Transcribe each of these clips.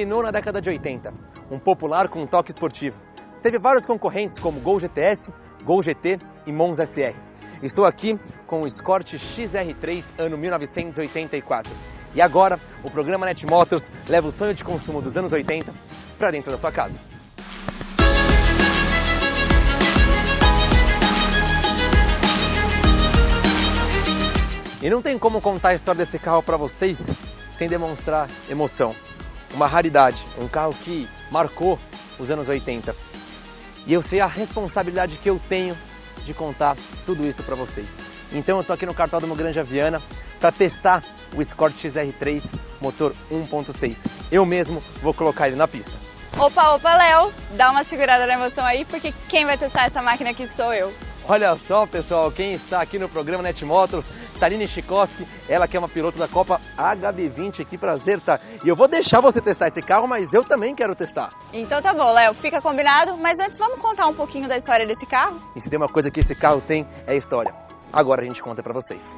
originou na década de 80, um popular com um toque esportivo. Teve vários concorrentes como Gol GTS, Gol GT e Monza SR. Estou aqui com o Escort XR3 ano 1984. E agora, o programa Netmotors leva o sonho de consumo dos anos 80 para dentro da sua casa. E não tem como contar a história desse carro para vocês sem demonstrar emoção. Uma raridade, um carro que marcou os anos 80. E eu sei a responsabilidade que eu tenho de contar tudo isso para vocês. Então eu tô aqui no Cartódromo Granja Viana para testar o Escort XR3 motor 1.6. Eu mesmo vou colocar ele na pista. Opa, Léo, dá uma segurada na emoção aí, porque quem vai testar essa máquina aqui sou eu. Olha só, pessoal, quem está aqui no programa Netmotors, Taline Chikoski, ela que é uma piloto da Copa HB20, que prazer, tá? E eu vou deixar você testar esse carro, mas eu também quero testar. Então tá bom, Léo, fica combinado, mas antes vamos contar um pouquinho da história desse carro? E se tem uma coisa que esse carro tem, é história. Agora a gente conta pra vocês.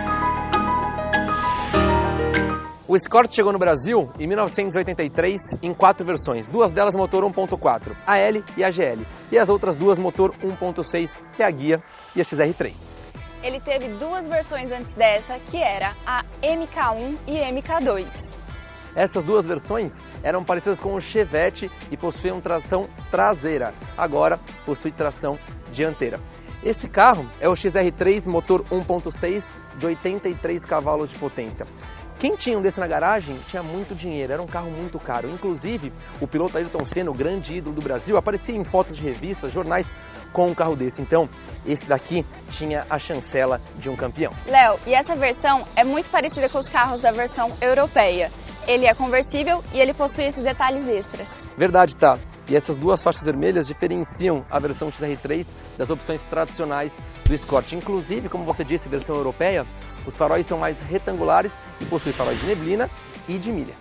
O Escort chegou no Brasil em 1983 em 4 versões, 2 delas motor 1.4, a L e a GL, e as outras 2 motor 1.6, que é a Guia e a XR3. Ele teve 2 versões antes dessa, que era a MK1 e MK2. Essas 2 versões eram parecidas com o Chevette e possuíam tração traseira, agora possui tração dianteira. Esse carro é o XR3 motor 1.6 de 83 cavalos de potência. Quem tinha um desse na garagem tinha muito dinheiro, era um carro muito caro. Inclusive, o piloto Ayrton Senna, o grande ídolo do Brasil, aparecia em fotos de revistas, jornais com um carro desse. Então, esse daqui tinha a chancela de um campeão. Léo, e essa versão é muito parecida com os carros da versão europeia. Ele é conversível e ele possui esses detalhes extras. Verdade, tá. E essas 2 faixas vermelhas diferenciam a versão XR3 das opções tradicionais do Escort. Inclusive, como você disse, versão europeia, os faróis são mais retangulares e possuem faróis de neblina e de milha.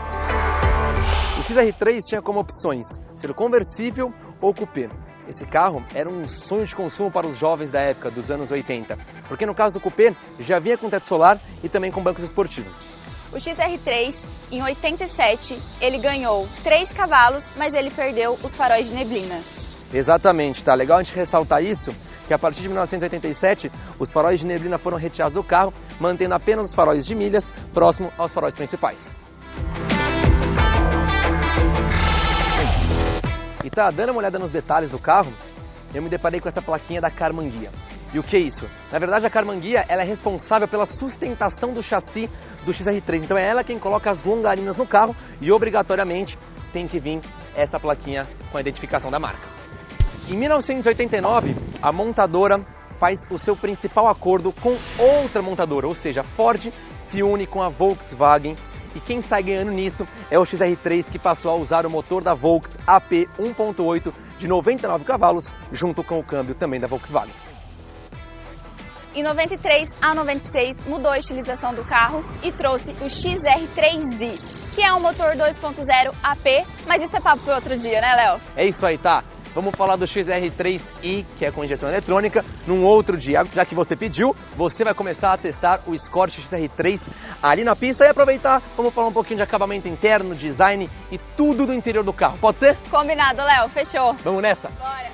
O XR3 tinha como opções ser conversível ou coupé. Esse carro era um sonho de consumo para os jovens da época, dos anos 80, porque no caso do coupé já vinha com teto solar e também com bancos esportivos. O XR3, em 87, ele ganhou 3 cavalos, mas ele perdeu os faróis de neblina. Exatamente, tá legal a gente ressaltar isso, que a partir de 1987, os faróis de neblina foram retirados do carro, mantendo apenas os faróis de milhas próximo aos faróis principais. E tá, dando uma olhada nos detalhes do carro, eu me deparei com essa plaquinha da Karmann Ghia. E o que é isso? Na verdade, a Karmann Ghia, ela é responsável pela sustentação do chassi do XR3. Então é ela quem coloca as longarinas no carro e obrigatoriamente tem que vir essa plaquinha com a identificação da marca. Em 1989, a montadora faz o seu principal acordo com outra montadora, ou seja, a Ford se une com a Volkswagen. E quem sai ganhando nisso é o XR3, que passou a usar o motor da Volks AP 1.8 de 99 cavalos, junto com o câmbio também da Volkswagen. Em 93 a 96 mudou a estilização do carro e trouxe o XR3i, que é um motor 2.0 AP, mas isso é papo para outro dia, né, Léo? É isso aí, tá? Vamos falar do XR3i, que é com injeção eletrônica, num outro dia. Já que você pediu, você vai começar a testar o Escort XR3 ali na pista e aproveitar, vamos falar um pouquinho de acabamento interno, design e tudo do interior do carro. Pode ser? Combinado, Léo. Fechou. Vamos nessa? Bora!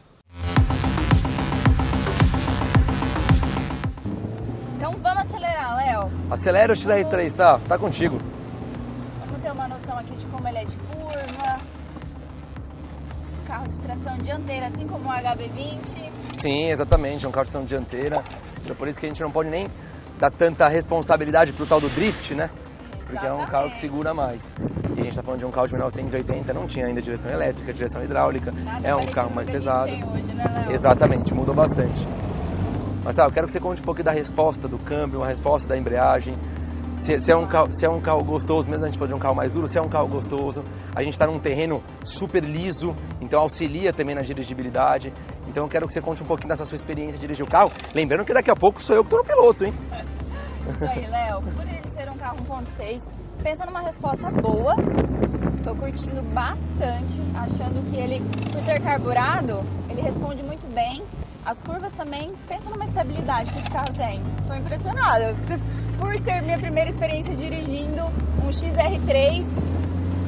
Então vamos acelerar, Léo. Acelera o XR3, tá? Tá contigo. Vamos ter uma noção aqui de como ele é de curva. Carro de tração dianteira, assim como o HB20. Sim, exatamente, é um carro de tração dianteira. Então por isso que a gente não pode nem dar tanta responsabilidade pro tal do drift, né? Porque é um carro que segura mais. E a gente tá falando de um carro de 1980, não tinha ainda direção elétrica, direção hidráulica. Nada é um carro mais pesado. Que a gente tem hoje, né, Léo? Exatamente, mudou bastante. Mas tá, eu quero que você conte um pouquinho da resposta do câmbio, a resposta da embreagem. Se é um carro gostoso, mesmo a gente for de um carro mais duro, se é um carro gostoso. A gente está num terreno super liso, então auxilia também na dirigibilidade. Então eu quero que você conte um pouquinho dessa sua experiência de dirigir o carro. Lembrando que daqui a pouco sou eu que estou no piloto, hein? Isso aí, Léo. Por ele ser um carro 1.6, pensa numa resposta boa. Tô curtindo bastante, achando que ele, por ser carburado, ele responde muito bem. As curvas também, pensa numa estabilidade que esse carro tem. Tô impressionada. Por ser minha primeira experiência dirigindo um XR3,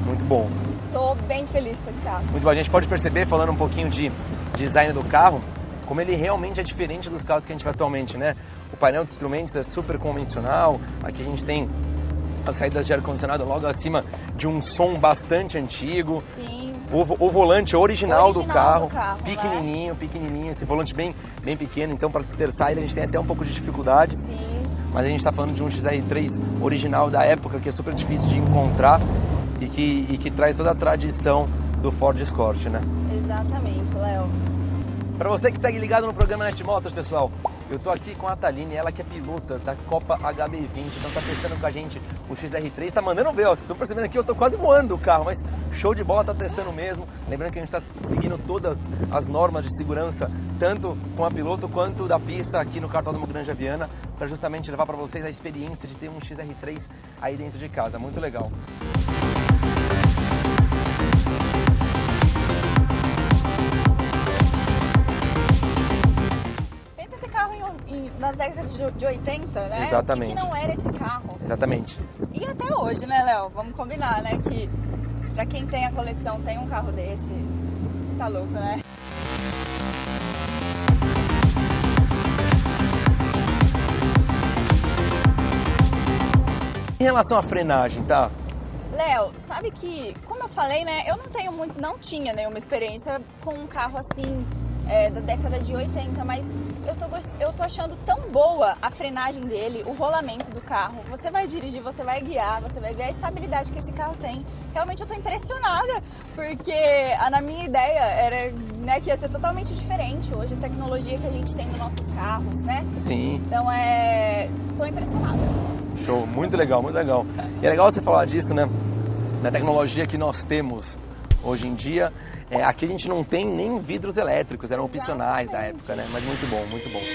Muito bom. Tô bem feliz com esse carro. Muito bom. A gente pode perceber, falando um pouquinho de design do carro, como ele realmente é diferente dos carros que a gente vê atualmente, né? O painel de instrumentos é super convencional. Aqui a gente tem as saídas de ar-condicionado logo acima de um som bastante antigo. Sim. O volante original do carro, pequenininho, né? Pequenininho, esse volante bem pequeno, então para desterçar ele a gente tem até um pouco de dificuldade. Sim. Mas a gente está falando de um XR3 original da época, que é super difícil de encontrar e que traz toda a tradição do Ford Escort, né? Exatamente, Léo. Para você que segue ligado no programa Netmotors, pessoal, eu tô aqui com a Thaline, ela que é pilota da Copa HB20, então tá testando com a gente o XR3, tá mandando ver, ó, vocês estão percebendo aqui, eu tô quase voando o carro, mas show de bola, tá testando mesmo. Lembrando que a gente tá seguindo todas as normas de segurança, tanto com a piloto quanto da pista aqui no Cartódromo Granja Viana, para justamente levar para vocês a experiência de ter um XR3 aí dentro de casa, muito legal. Nas décadas de 80, né? Exatamente. O que não era esse carro? Exatamente. E até hoje, né, Léo? Vamos combinar, né? Que pra quem tem a coleção, tem um carro desse, tá louco, né? Em relação à frenagem, tá? Léo, sabe que, como eu falei, né? Eu não tinha nenhuma experiência com um carro assim, da década de 80, mas eu tô achando tão boa a frenagem dele, o rolamento do carro. Você vai dirigir, você vai guiar, você vai ver a estabilidade que esse carro tem. Realmente eu tô impressionada, porque na minha ideia era, né, que ia ser totalmente diferente hoje a tecnologia que a gente tem nos nossos carros, né? Sim. Então tô impressionada. Show, muito legal, muito legal. E é legal você falar disso, né? Da tecnologia que nós temos hoje em dia. Aqui a gente não tem nem vidros elétricos, eram opcionais da época, né? Mas muito bom, muito bom.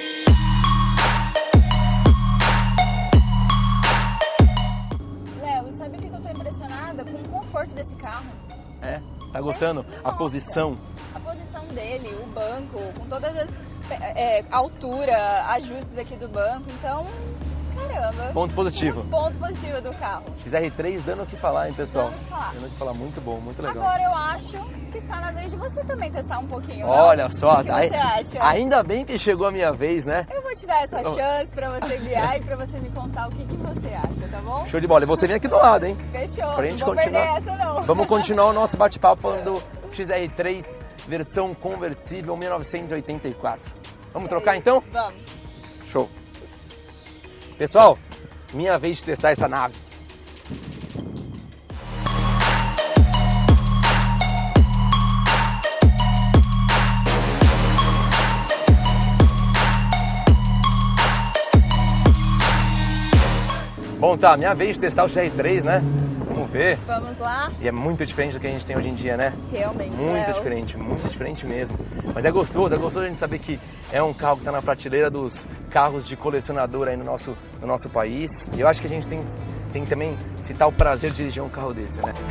Léo, sabe o que eu tô impressionada? Com o conforto desse carro. Tá gostando? Nossa, a posição. A posição dele, o banco, com todas as altura, ajustes aqui do banco, então, caramba. Ponto positivo. Ponto positivo do carro. XR3 dando o que falar, hein, pessoal? Dando o que falar. Dando o que falar, muito bom, muito legal. Agora eu acho que está na vez de você também testar um pouquinho, Olha não? só, o que você acha? Ainda bem que chegou a minha vez, né? Eu vou te dar essa chance para você guiar e para você me contar o que você acha, tá bom? Show de bola. E você vem aqui do lado, hein? Fechou, Pra gente não vou continuar. perder essa não. Vamos continuar o nosso bate-papo falando do XR3 versão conversível 1984. Vamos trocar então? Vamos. Show. Pessoal, minha vez de testar essa nave. Bom, tá, minha vez de testar o XR3, né? Vamos ver. Vamos lá? E é muito diferente do que a gente tem hoje em dia, né? Realmente, Muito diferente mesmo. Mas é gostoso a gente saber que é um carro que está na prateleira dos carros de colecionador aí no nosso país. E eu acho que a gente tem também citar o prazer de dirigir um carro desse, né?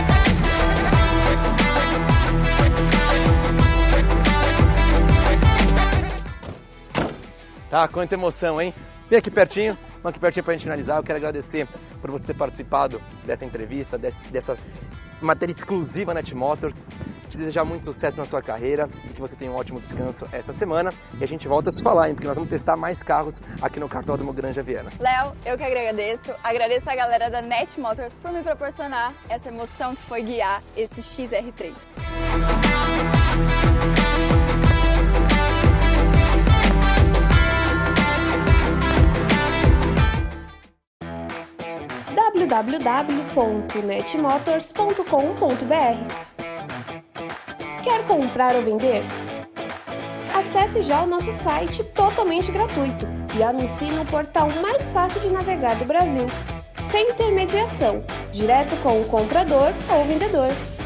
Tá, quanta emoção, hein? Vem aqui pertinho pra gente finalizar. Eu quero agradecer por você ter participado dessa entrevista, dessa matéria exclusiva Netmotors. Te desejar muito sucesso na sua carreira e que você tenha um ótimo descanso essa semana. E a gente volta a se falar, hein? Porque nós vamos testar mais carros aqui no Cartódromo Granja Viana. Léo, eu que agradeço. Agradeço a galera da Netmotors por me proporcionar essa emoção que foi guiar esse XR3. www.netmotors.com.br. Quer comprar ou vender? Acesse já o nosso site totalmente gratuito e anuncie no portal mais fácil de navegar do Brasil, sem intermediação, direto com o comprador ou vendedor.